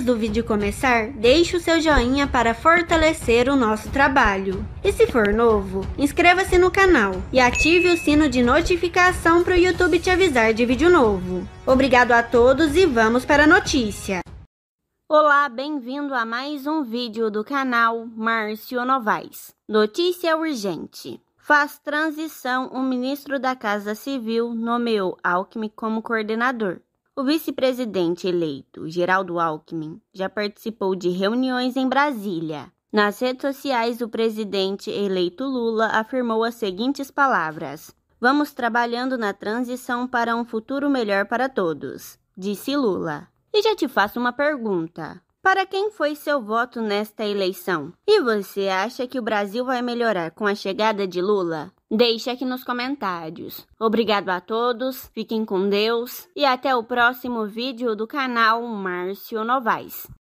do vídeo começar, deixe o seu joinha para fortalecer o nosso trabalho. E se for novo, inscreva-se no canal e ative o sino de notificação para o YouTube te avisar de vídeo novo. Obrigado a todos e vamos para a notícia. Olá, bem-vindo a mais um vídeo do canal Márcio Novaes. Notícia urgente. Faz transição, o ministro da Casa Civil nomeou Alckmin como coordenador. O vice-presidente eleito, Geraldo Alckmin, já participou de reuniões em Brasília. Nas redes sociais, o presidente eleito Lula afirmou as seguintes palavras: "Vamos trabalhando na transição para um futuro melhor para todos", disse Lula. E já te faço uma pergunta. Para quem foi seu voto nesta eleição? E você acha que o Brasil vai melhorar com a chegada de Lula? Deixe aqui nos comentários. Obrigado a todos, fiquem com Deus e até o próximo vídeo do canal Márcio Novaes.